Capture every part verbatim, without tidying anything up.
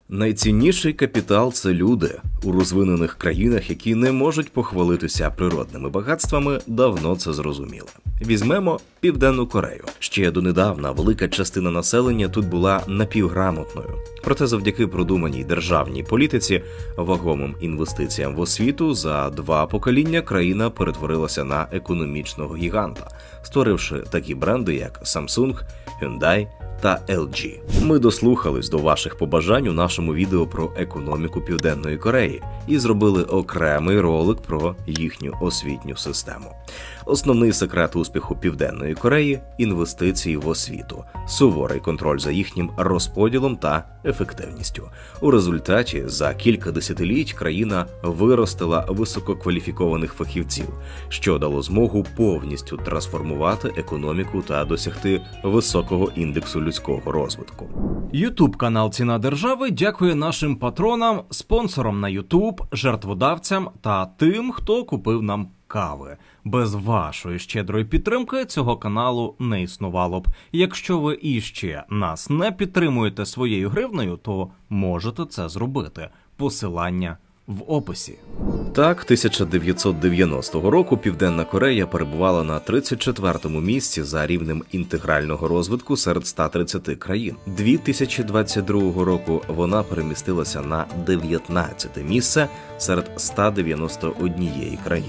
Найцінніший капітал – це люди. У розвинених країнах, які не можуть похвалитися природними багатствами, давно це зрозуміли. Візьмемо Південну Корею. Ще донедавна велика частина населення тут була напівграмотною. Проте завдяки продуманій державній політиці, вагомим інвестиціям в освіту, за два покоління країна перетворилася на економічного гіганта, створивши такі бренди, як Samsung, Hyundai та ел джі. Ми дослухались до ваших побажань у нашому відео про економіку Південної Кореї і зробили окремий ролик про їхню освітню систему. Основний секрет успіху Південної Кореї – інвестиції в освіту, суворий контроль за їхнім розподілом та ефективністю. У результаті за кілька десятиліть країна виростила висококваліфікованих фахівців, що дало змогу повністю трансформувати економіку та досягти високого індексу людського розвитку. Ютуб-канал «Ціна держави» дякує нашим патронам, спонсорам на Ютуб, жертводавцям та тим, хто купив нам кави. Без вашої щедрої підтримки цього каналу не існувало б. Якщо ви іще нас не підтримуєте своєю гривнею, то можете це зробити. Посилання в описі. Так, тисяча дев'ятсот дев'яностого року Південна Корея перебувала на тридцять четвертому місці за рівнем інтегрального розвитку серед ста тридцяти країн. дві тисячі двадцять другого року вона перемістилася на дев'ятнадцяте місце серед ста дев'яноста однієї країни.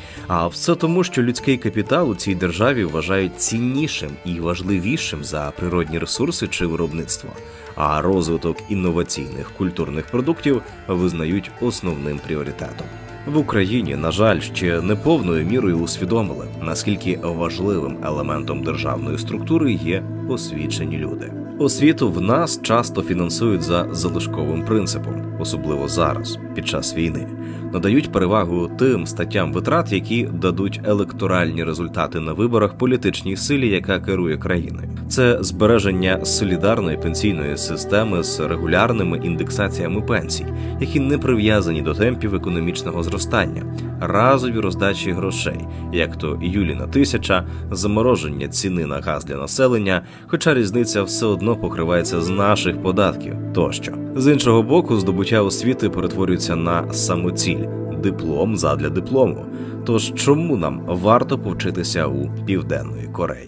А все тому, що людський капітал у цій державі вважають ціннішим і важливішим за природні ресурси чи виробництво, а розвиток інноваційних культурних продуктів визнають основним пріоритетом. В Україні, на жаль, ще не повною мірою усвідомили, наскільки важливим елементом державної структури є освічені люди. Освіту в нас часто фінансують за залишковим принципом, особливо зараз, під час війни. Надають перевагу тим статтям витрат, які дадуть електоральні результати на виборах політичній силі, яка керує країною. Це збереження солідарної пенсійної системи з регулярними індексаціями пенсій, які не прив'язані до темпів економічного зростання, разові роздачі грошей, як то Юліна тисяча, замороження ціни на газ для населення, хоча різниця все одно покривається з наших податків тощо. З іншого боку, здобуття освіти перетворюється на самоціль – диплом задля диплому. Тож чому нам варто повчитися у Південної Кореї?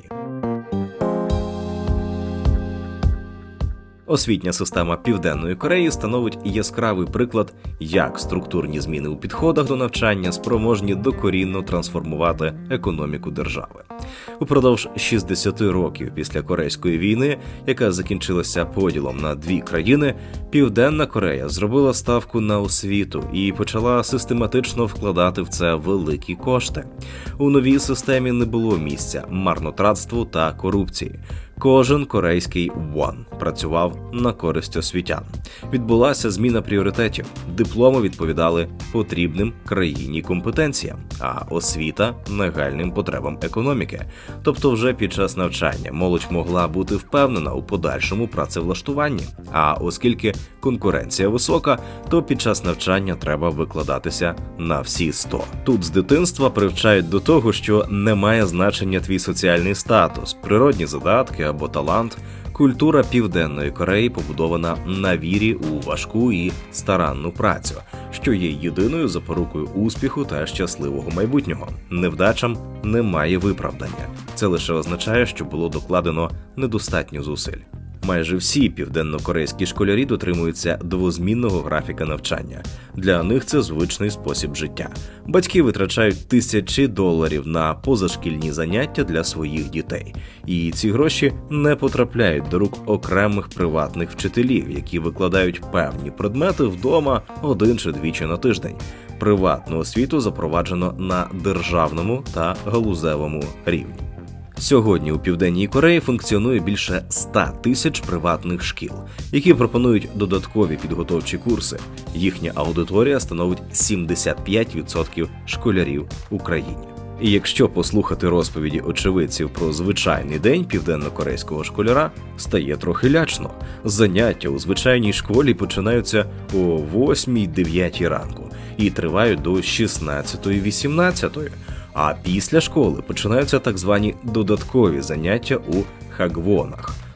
Освітня система Південної Кореї становить яскравий приклад, як структурні зміни у підходах до навчання спроможні докорінно трансформувати економіку держави. Упродовж шістдесяти років після Корейської війни, яка закінчилася поділом на дві країни, Південна Корея зробила ставку на освіту і почала систематично вкладати в це великі кошти. У новій системі не було місця марнотратству та корупції. Кожен корейський вон працював на користь освітян. Відбулася зміна пріоритетів. Дипломи відповідали потрібним країні компетенціям, а освіта – нагальним потребам економіки. Тобто вже під час навчання молодь могла бути впевнена у подальшому працевлаштуванні. А оскільки конкуренція висока, то під час навчання треба викладатися на всі сто. Тут з дитинства привчають до того, що не має значення твій соціальний статус, природні задатки або талант. Культура Південної Кореї побудована на вірі у важку і старанну працю, що є єдиною запорукою успіху та щасливого майбутнього. Невдачам немає виправдання. Це лише означає, що було докладено недостатньо зусиль. Майже всі південнокорейські школярі дотримуються двозмінного графіка навчання. Для них це звичний спосіб життя. Батьки витрачають тисячі доларів на позашкільні заняття для своїх дітей. І ці гроші не потрапляють до рук окремих приватних вчителів, які викладають певні предмети вдома один чи двічі на тиждень. Приватну освіту запроваджено на державному та галузевому рівні. Сьогодні у Південній Кореї функціонує більше ста тисяч приватних шкіл, які пропонують додаткові підготовчі курси. Їхня аудиторія становить сімдесят п'ять відсотків школярів у країні. І якщо послухати розповіді очевидців про звичайний день південнокорейського школяра, стає трохи лячно. Заняття у звичайній школі починаються о восьмій-дев'ятій ранку і тривають до шістнадцятої-вісімнадцятої. А після школи починаються так звані додаткові заняття у хагвонах,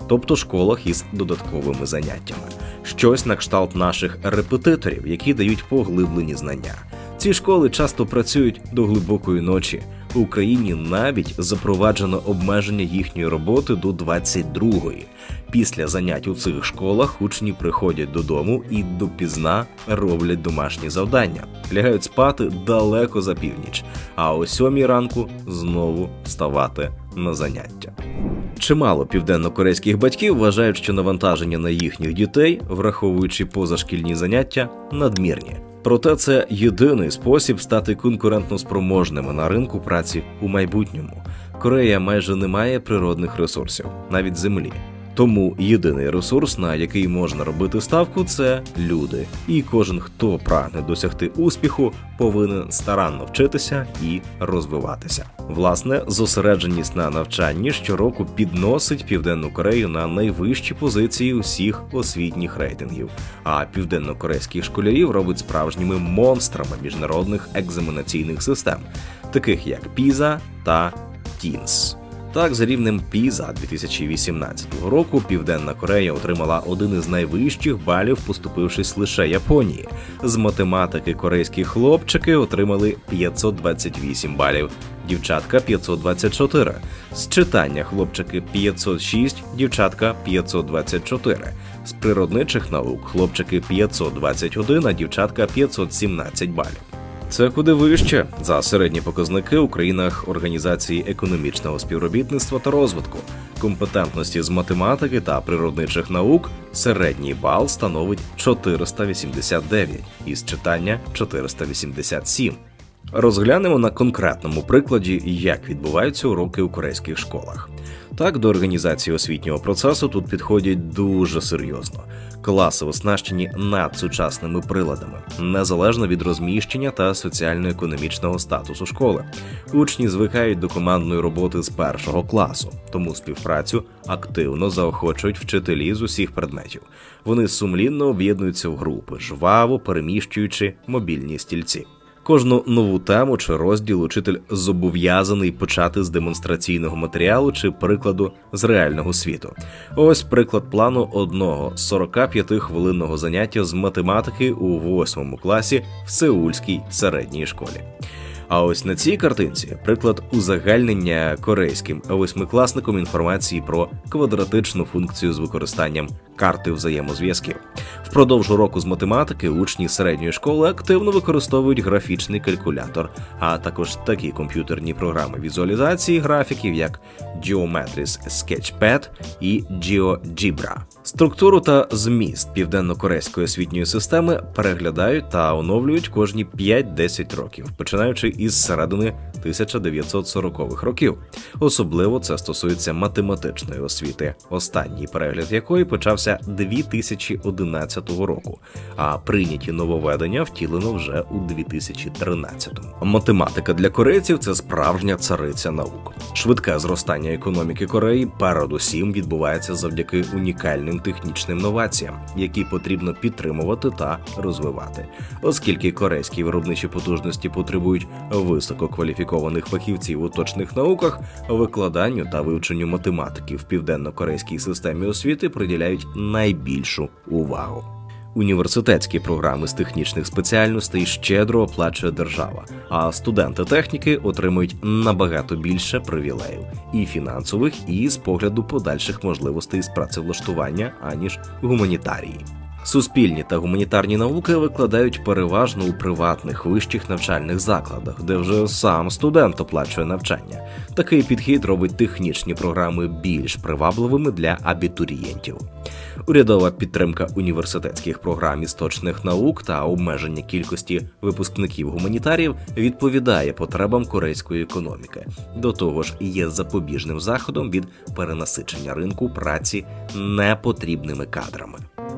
тобто школах із додатковими заняттями. Щось на кшталт наших репетиторів, які дають поглиблені знання. Ці школи часто працюють до глибокої ночі. В Україні навіть запроваджено обмеження їхньої роботи до двадцять другої. Після занять у цих школах учні приходять додому і допізна роблять домашні завдання. Лягають спати далеко за північ, а о сьомій ранку знову вставати на заняття. Чимало південно-корейських батьків вважають, що навантаження на їхніх дітей, враховуючи позашкільні заняття, надмірні. Проте це єдиний спосіб стати конкурентноспроможними на ринку праці у майбутньому. Корея майже не має природних ресурсів, навіть землі. Тому єдиний ресурс, на який можна робити ставку – це люди. І кожен, хто прагне досягти успіху, повинен старанно вчитися і розвиватися. Власне, зосередженість на навчанні щороку підносить Південну Корею на найвищі позиції усіх освітніх рейтингів, а південно-корейських школярів робить справжніми монстрами міжнародних екзаменаційних систем, таких як піза та тінс. Так, за рівнем піза дві тисячі вісімнадцятого року Південна Корея отримала один із найвищих балів, поступившись лише Японії. З математики корейські хлопчики отримали п'ятсот двадцять вісім балів, дівчатка – п'ятсот двадцять чотири. З читання хлопчики – п'ятсот шість, дівчатка – п'ятсот двадцять чотири. З природничих наук хлопчики – п'ятсот двадцять один, а дівчатка – п'ятсот сімнадцять балів. Це куди вище за середні показники у країнах Організації економічного співробітництва та розвитку. Компетентності з математики та природничих наук середній бал становить чотириста вісімдесят дев'ять, із читання – чотириста вісімдесят сім. Розглянемо на конкретному прикладі, як відбуваються уроки у корейських школах. Так, до організації освітнього процесу тут підходять дуже серйозно. Класи оснащені надсучасними приладами, незалежно від розміщення та соціально-економічного статусу школи. Учні звикають до командної роботи з першого класу, тому співпрацю активно заохочують вчителі з усіх предметів. Вони сумлінно об'єднуються в групи, жваво переміщуючи мобільні стільці. Кожну нову тему чи розділ учитель зобов'язаний почати з демонстраційного матеріалу чи прикладу з реального світу. Ось приклад плану одного сорокап'ятихвилинного заняття з математики у восьмому класі в сеульській середній школі. А ось на цій картинці приклад узагальнення корейським восьмикласником інформації про квадратичну функцію з використанням карти взаємозв'язків. Впродовж уроку з математики учні середньої школи активно використовують графічний калькулятор, а також такі комп'ютерні програми візуалізації графіків, як Geometris Sketchpad і GeoGebra. Структуру та зміст південно-корейської освітньої системи переглядають та оновлюють кожні п'ять-десять років, починаючи із середини тисяча дев'ятсот сорокових років. Особливо це стосується математичної освіти, останній перегляд якої почався дві тисячі одинадцятого року, а прийняті нововведення втілено вже у дві тисячі тринадцятому. Математика для корейців – це справжня цариця наук. Швидке зростання економіки Кореї передусім відбувається завдяки унікальним технічним новаціям, які потрібно підтримувати та розвивати. Оскільки корейські виробничі потужності потребують висококваліфікованих фахівців у точних науках, викладанню та вивченню математики в південно-корейській системі освіти приділяють найбільшу увагу. Університетські програми з технічних спеціальностей щедро оплачує держава, а студенти техніки отримують набагато більше привілеїв – і фінансових, і з погляду подальших можливостей з працевлаштування, аніж гуманітарії. Суспільні та гуманітарні науки викладають переважно у приватних вищих навчальних закладах, де вже сам студент оплачує навчання. Такий підхід робить технічні програми більш привабливими для абітурієнтів. Урядова підтримка університетських програм із точних наук та обмеження кількості випускників-гуманітарів відповідає потребам корейської економіки. До того ж, є запобіжним заходом від перенасичення ринку праці непотрібними кадрами.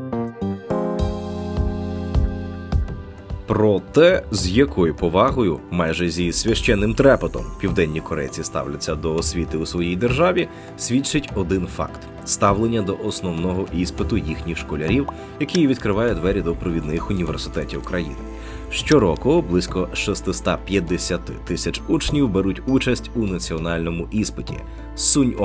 Про те, з якою повагою, майже зі священним трепетом, південні корейці ставляться до освіти у своїй державі, свідчить один факт – ставлення до основного іспиту їхніх школярів, який відкриває двері до провідних університетів країни. Щороку близько шістсот п'ятдесят тисяч учнів беруть участь у національному іспиті – Суньо.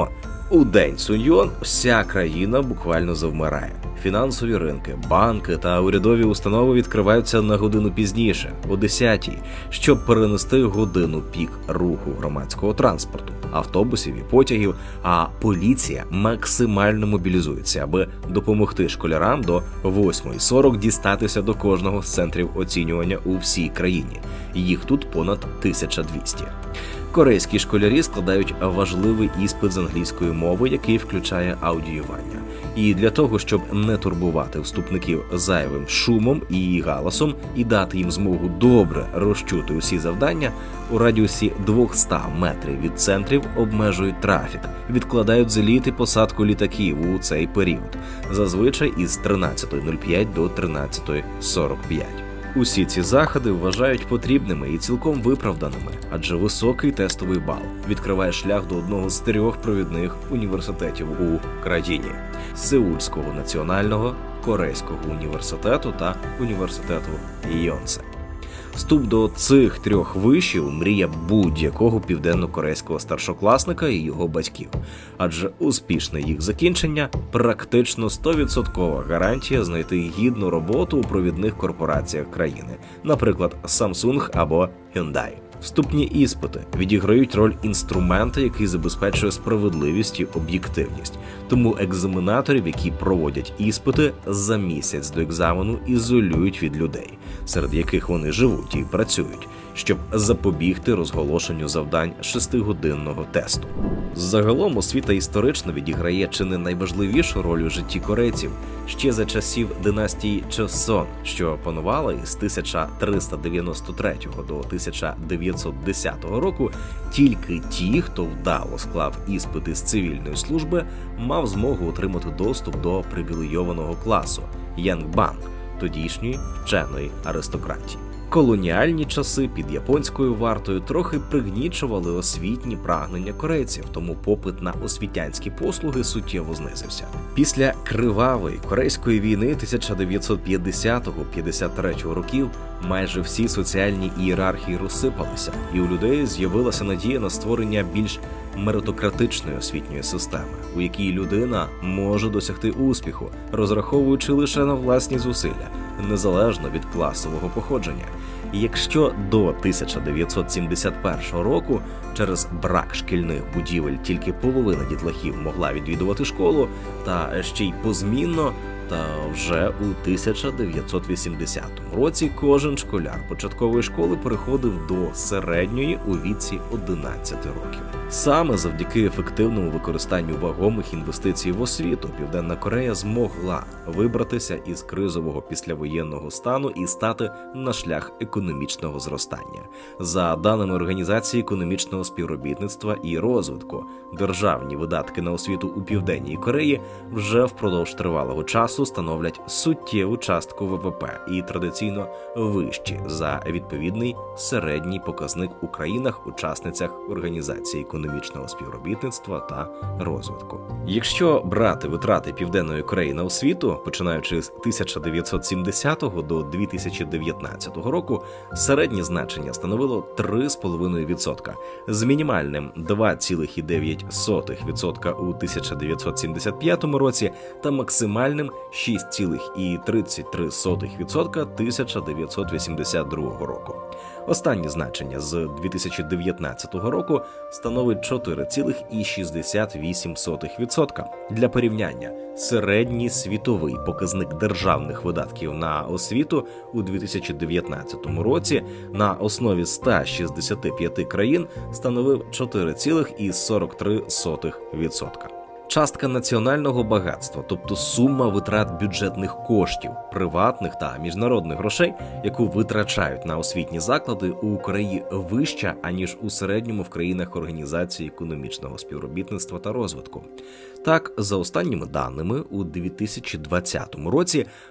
У день Суньйон вся країна буквально завмирає. Фінансові ринки, банки та урядові установи відкриваються на годину пізніше, о десятій, щоб перенести годину пік руху громадського транспорту, автобусів і потягів, а поліція максимально мобілізується, аби допомогти школярам до восьмої сорок дістатися до кожного з центрів оцінювання у всій країні. Їх тут понад тисяча двісті. Корейські школярі складають важливий іспит з англійської мови, який включає аудіювання. І для того, щоб не турбувати вступників зайвим шумом і галасом і дати їм змогу добре розчути усі завдання, у радіусі двісті метрів від центрів обмежують трафік, відкладають зліт і посадку літаків у цей період, зазвичай із тринадцятої нуль п'ять до тринадцятої сорок п'ять. Усі ці заходи вважають потрібними і цілком виправданими, адже високий тестовий бал відкриває шлях до одного з трьох провідних університетів у країні – Сеульського національного, Корейського університету та університету Йонсе. Вступ до цих трьох вишів – мрія будь-якого південно-корейського старшокласника і його батьків, адже успішне їх закінчення – практично сто відсотків гарантія знайти гідну роботу у провідних корпораціях країни, наприклад, Samsung або Hyundai. Вступні іспити відіграють роль інструмента, який забезпечує справедливість і об'єктивність. Тому екзаменаторів, які проводять іспити, за місяць до екзамену ізолюють від людей, серед яких вони живуть і працюють, щоб запобігти розголошенню завдань шестигодинного тесту. Загалом освіта історично відіграє чи не найважливішу роль у житті корейців ще за часів династії Чосон, що панувала із тисяча триста дев'яносто третього до тисяча дев'ятсот десятого року. Тільки ті, хто вдало склав іспити з цивільної служби, мав змогу отримати доступ до привілейованого класу – Янгбанг, тодішньої вченої аристократії. Колоніальні часи під японською вартою трохи пригнічували освітні прагнення корейців, тому попит на освітянські послуги суттєво знизився. Після кривавої корейської війни тисяча дев'ятсот п'ятдесятого - п'ятдесят третього років майже всі соціальні ієрархії розсипалися, і у людей з'явилася надія на створення більш меритократичної освітньої системи, у якій людина може досягти успіху, розраховуючи лише на власні зусилля, незалежно від класового походження. І якщо до тисяча дев'ятсот сімдесят першого року через брак шкільних будівель тільки половина дітлахів могла відвідувати школу, та ще й позмінно, та вже у тисяча дев'ятсот вісімдесятому році кожен школяр початкової школи переходив до середньої у віці одинадцяти років. Саме завдяки ефективному використанню вагомих інвестицій в освіту Південна Корея змогла вибратися із кризового післявоєнного стану і стати на шлях економічного зростання. За даними Організації економічного співробітництва і розвитку, державні видатки на освіту у Південній Кореї вже впродовж тривалого часу становлять суттєву частку ВВП і традиційно вищі за відповідний середній показник у країнах-учасницях Організації економічного співробітництва та розвитку. Якщо брати витрати Південної Кореї на освіту, починаючи з тисяча дев'ятсот сімдесятого до дві тисячі дев'ятнадцятого року, середнє значення становило три цілих п'ять десятих відсотка, з мінімальним два цілих дев'ять сотих відсотка у тисяча дев'ятсот сімдесят п'ятому році та максимальним шість цілих тридцять три сотих відсотка тисяча дев'ятсот вісімдесят другого року. Останнє значення з дві тисячі дев'ятнадцятого року становить чотири цілих шістдесят вісім сотих відсотка. Для порівняння, середній світовий показник державних видатків на освіту у дві тисячі дев'ятнадцятому році на основі ста шістдесяти п'яти країн становив чотири цілих сорок три сотих відсотка. Частка національного багатства, тобто сума витрат бюджетних коштів, приватних та міжнародних грошей, яку витрачають на освітні заклади, у Кореї вища, аніж у середньому в країнах Організації економічного співробітництва та розвитку. Так, за останніми даними, у дві тисячі двадцятому році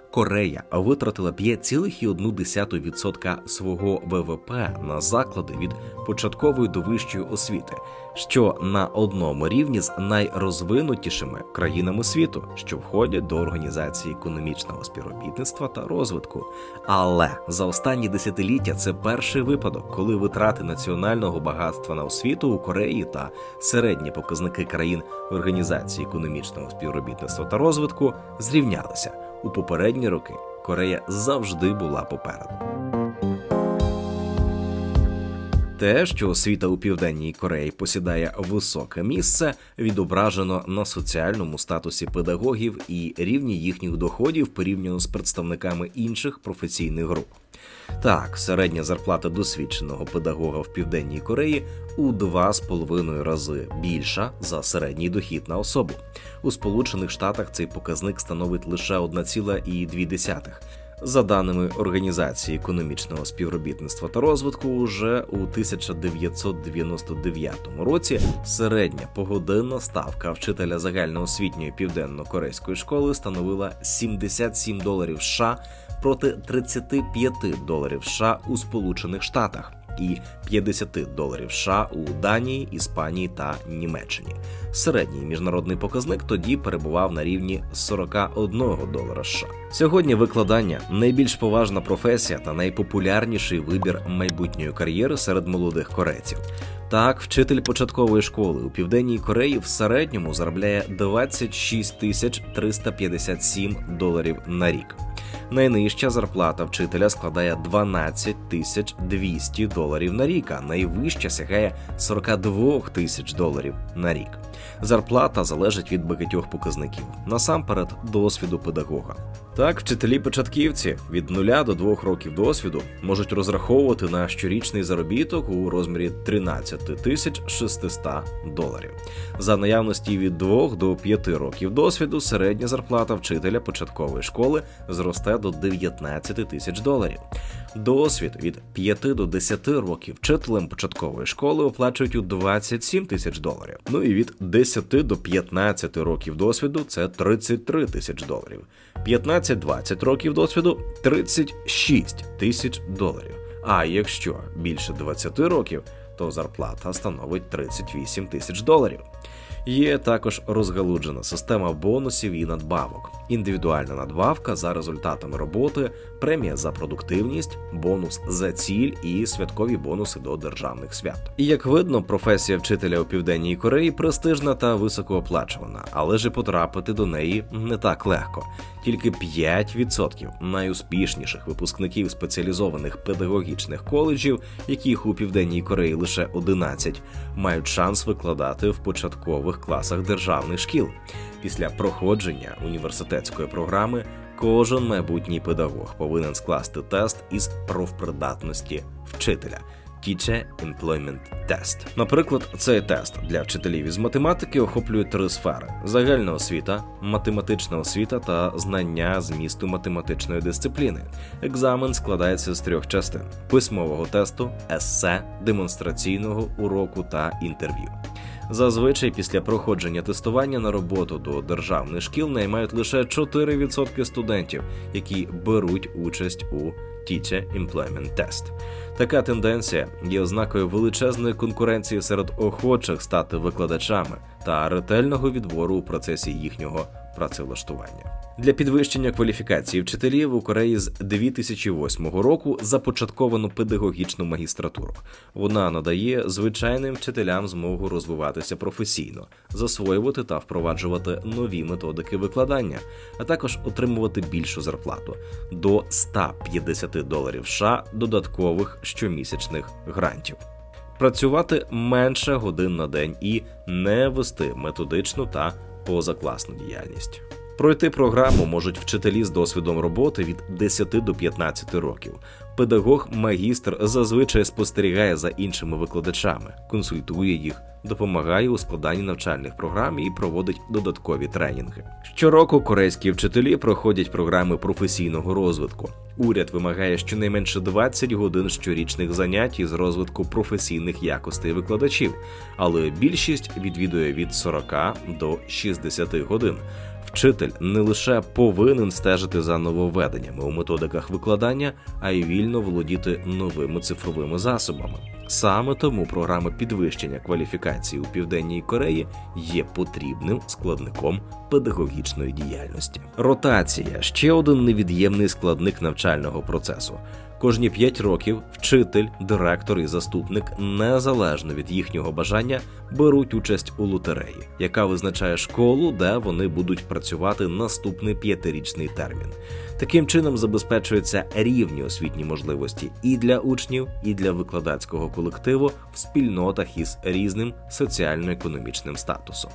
Корея витратила п'ять цілих одна десята відсотка свого ве ве пе на заклади від початкової до вищої освіти, що на одному рівні з найрозвинутішими країнами світу, що входять до Організації економічного співробітництва та розвитку. Але за останні десятиліття це перший випадок, коли витрати національного багатства на освіту у Кореї та середні показники країн Організації економічного співробітництва та розвитку зрівнялися. У попередні роки Корея завжди була попереду. Те, що освіта у Південній Кореї посідає високе місце, відображено на соціальному статусі педагогів і рівні їхніх доходів порівняно з представниками інших професійних груп. Так, середня зарплата досвідченого педагога в Південній Кореї у два з половиною рази більша за середній дохід на особу. У Сполучених Штатах цей показник становить лише одна ціла дві десятих. За даними Організації економічного співробітництва та розвитку, уже у тисяча дев'ятсот дев'яносто дев'ятому році середня погодинна ставка вчителя загальноосвітньої південно-корейської школи становила сімдесят сім доларів США проти тридцять п'ять доларів США у Сполучених Штатах і п'ятдесят доларів США у Данії, Іспанії та Німеччині. Середній міжнародний показник тоді перебував на рівні сорок один долара США. Сьогодні викладання – найбільш поважна професія та найпопулярніший вибір майбутньої кар'єри серед молодих корейців. Так, вчитель початкової школи у Південній Кореї в середньому заробляє двадцять шість тисяч триста п'ятдесят сім доларів на рік. Найнижча зарплата вчителя складає дванадцять тисяч двісті доларів на рік, а найвища сягає сорок два тисяч доларів на рік. Зарплата залежить від багатьох показників, насамперед досвіду педагога. Так, вчителі-початківці від нуля до двох років досвіду можуть розраховувати на щорічний заробіток у розмірі тринадцять тисяч шістсот доларів. За наявності від двох до п'яти років досвіду середня зарплата вчителя початкової школи зросте до дев'ятнадцять тисяч доларів. Досвід від п'яти до десяти років вчителем початкової школи оплачують у двадцять сім тисяч доларів. Ну і від десяти до п'ятнадцяти років досвіду – це тридцять три тисяч доларів. п'ятнадцять-двадцять років досвіду – тридцять шість тисяч доларів. А якщо більше двадцяти років, то зарплата становить тридцять вісім тисяч доларів. Є також розгалуджена система бонусів і надбавок. Індивідуальна надбавка за результатами роботи, премія за продуктивність, бонус за ціль і святкові бонуси до державних свят. І як видно, професія вчителя у Південній Кореї престижна та високооплачувана, але ж і потрапити до неї не так легко. Тільки п'ять відсотків найуспішніших випускників спеціалізованих педагогічних коледжів, яких у Південній Кореї лише одинадцять, мають шанс викладати в початкових класах державних шкіл. Після проходження університетської програми кожен майбутній педагог повинен скласти тест із профпридатності вчителя – Teacher Employment Test. Наприклад, цей тест для вчителів із математики охоплює три сфери – загальна освіта, математична освіта та знання змісту математичної дисципліни. Екзамен складається з трьох частин – письмового тесту, есе, демонстраційного уроку та інтерв'ю. Зазвичай після проходження тестування на роботу до державних шкіл наймають лише чотири відсотки студентів, які беруть участь у Teacher Employment Test. Така тенденція є ознакою величезної конкуренції серед охочих стати викладачами та ретельного відбору у процесі їхнього працевлаштування. Для підвищення кваліфікації вчителів у Кореї з дві тисячі восьмого року започатковано педагогічну магістратуру. Вона надає звичайним вчителям змогу розвиватися професійно, засвоювати та впроваджувати нові методики викладання, а також отримувати більшу зарплату – до ста п'ятдесят доларів США додаткових щомісячних грантів. Працювати менше годин на день і не вести методичну та позакласну діяльність. Пройти програму можуть вчителі з досвідом роботи від десяти до п'ятнадцяти років. Педагог-магістр зазвичай спостерігає за іншими викладачами, консультує їх, допомагає у складанні навчальних програм і проводить додаткові тренінги. Щороку корейські вчителі проходять програми професійного розвитку. Уряд вимагає щонайменше двадцять годин щорічних занять із розвитку професійних якостей викладачів, але більшість відвідує від сорока до шістдесяти годин. Вчитель не лише повинен стежити за нововведеннями у методиках викладання, а й вільно володіти новими цифровими засобами. Саме тому програма підвищення кваліфікації у Південній Кореї є потрібним складником педагогічної діяльності. Ротація – ще один невід'ємний складник навчального процесу. Кожні п'ять років вчитель, директор і заступник, незалежно від їхнього бажання, беруть участь у лотереї, яка визначає школу, де вони будуть працювати наступний п'ятирічний термін. Таким чином забезпечуються рівні освітні можливості і для учнів, і для викладацького колективу в спільнотах із різним соціально-економічним статусом.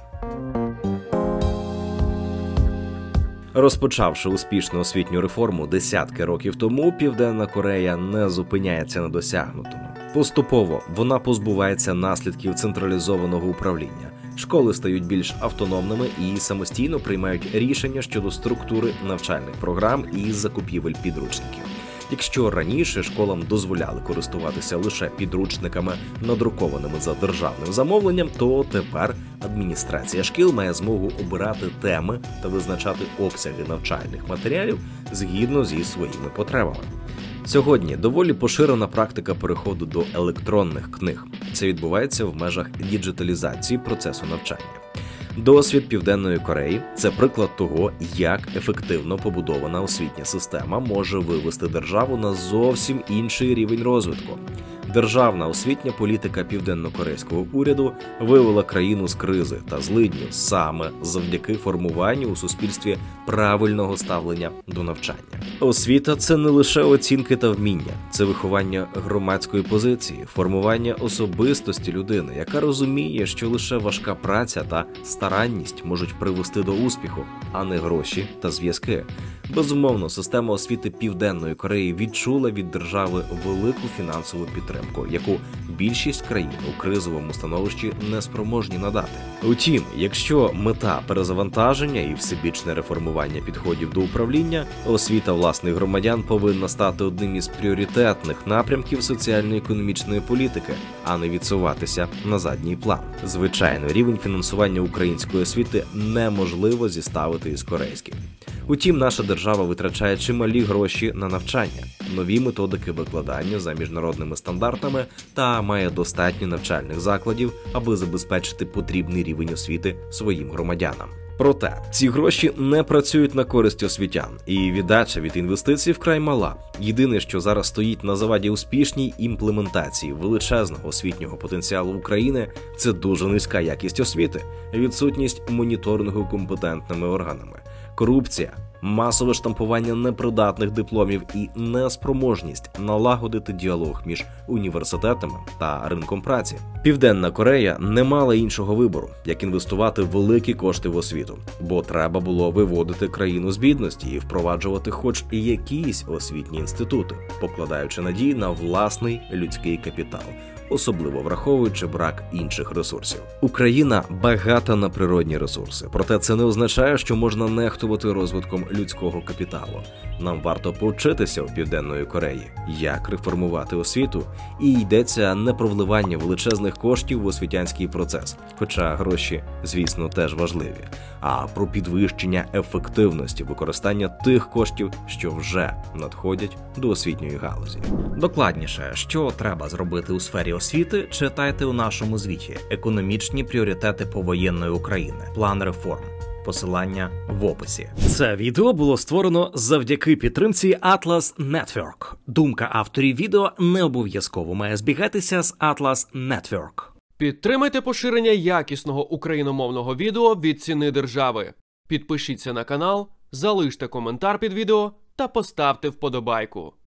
Розпочавши успішну освітню реформу десятки років тому, Південна Корея не зупиняється на досягнутому. Поступово вона позбувається наслідків централізованого управління. Школи стають більш автономними і самостійно приймають рішення щодо структури навчальних програм і закупівель підручників. Якщо раніше школам дозволяли користуватися лише підручниками, надрукованими за державним замовленням, то тепер адміністрація шкіл має змогу обирати теми та визначати обсяги навчальних матеріалів згідно зі своїми потребами. Сьогодні доволі поширена практика переходу до електронних книг. Це відбувається в межах діджиталізації процесу навчання. Досвід Південної Кореї – це приклад того, як ефективно побудована освітня система може вивести державу на зовсім інший рівень розвитку. Державна освітня політика південно-корейського уряду вивела країну з кризи та злиднів саме завдяки формуванню у суспільстві правильного ставлення до навчання. Освіта – це не лише оцінки та вміння, це виховання громадської позиції, формування особистості людини, яка розуміє, що лише важка праця та старанність можуть привести до успіху, а не гроші та зв'язки. Безумовно, система освіти Південної Кореї відчула від держави велику фінансову підтримку, яку більшість країн у кризовому становищі не спроможні надати. Утім, якщо мета перезавантаження і всебічне реформування підходів до управління, освіта власних громадян повинна стати одним із пріоритетних напрямків соціально-економічної політики, а не відсуватися на задній план. Звичайно, рівень фінансування української освіти неможливо зіставити із корейським. Утім, наша держава витрачає чималі гроші на навчання, нові методики викладання за міжнародними стандартами та має достатньо навчальних закладів, аби забезпечити потрібний рівень освіти своїм громадянам. Проте, ці гроші не працюють на користь освітян, і віддача від інвестицій вкрай мала. Єдине, що зараз стоїть на заваді успішній імплементації величезного освітнього потенціалу України – це дуже низька якість освіти, відсутність моніторингу компетентними органами, корупція, масове штампування непридатних дипломів і неспроможність налагодити діалог між університетами та ринком праці. Південна Корея не мала іншого вибору, як інвестувати великі кошти в освіту, бо треба було виводити країну з бідності і впроваджувати хоч і якісь освітні інститути, покладаючи надії на власний людський капітал, особливо враховуючи брак інших ресурсів. Україна багата на природні ресурси, проте це не означає, що можна нехтувати розвитком людського капіталу. Нам варто повчитися у Південної Кореї, як реформувати освіту, і йдеться не про вливання величезних коштів в освітянський процес, хоча гроші, звісно, теж важливі, а про підвищення ефективності використання тих коштів, що вже надходять до освітньої галузі. Докладніше, що треба зробити у сфері освіти, читайте у нашому звіті «Економічні пріоритети повоєнної України. План реформ». Посилання в описі. Це відео було створено завдяки підтримці Atlas Network. Думка авторів відео не обов'язково має збігатися з Atlas Network. Підтримайте поширення якісного україномовного відео від Ціни держави. Підпишіться на канал, залиште коментар під відео та поставте вподобайку.